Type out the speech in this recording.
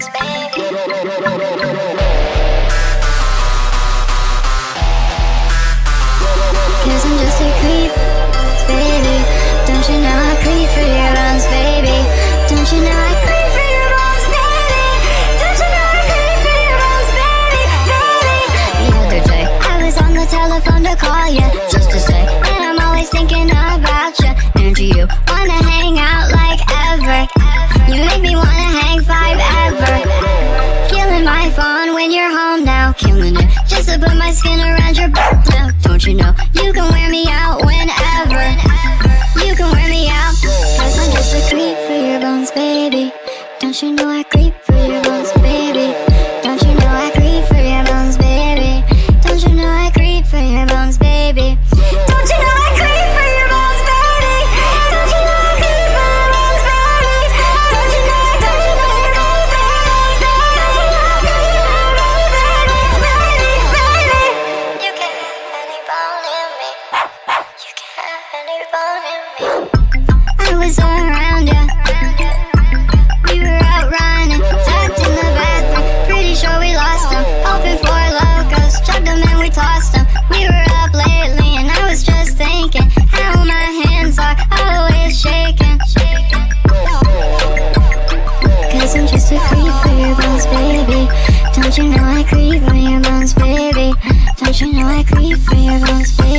bones, baby. Cause I'm just a creep, baby. Don't you know I creep for your bones, baby? Don't you know I creep for your bones, baby? Don't you know I creep for your bones, baby, baby? The other day, I was on the telephone to call you, just to say that I'm always thinking about you. And you wanna hang out like ever. You make me wanna hang five ever. Killing my phone when you're home now. Killing it just to put my skin around your butt now. Don't you know you can wear me out whenever. You can wear me out. Cause I'm just a creep for your bones, baby. Don't you know I creep for your bones, baby? Don't you know I creep for your bones, baby? Don't you know I creep for your bones, baby? Don't you know I creep for your bones, baby? Don't you know I creep for your bones, baby? Don't you know, don't you know your bones, baby? Don't you know I creep for your bones, baby, baby? You can't have any bone in me. You can't have any bone in me. I was around ya. We were out running, tucked in the bathroom. Pretty sure we lost them. Hoping for locos, chugged them and we tossed them. We were up lately and I was just thinking how my hands are always shaking. Cause I'm just a creep for your bones, baby. Don't you know I creep for your bones, baby? Don't you know I creep for your bones, baby?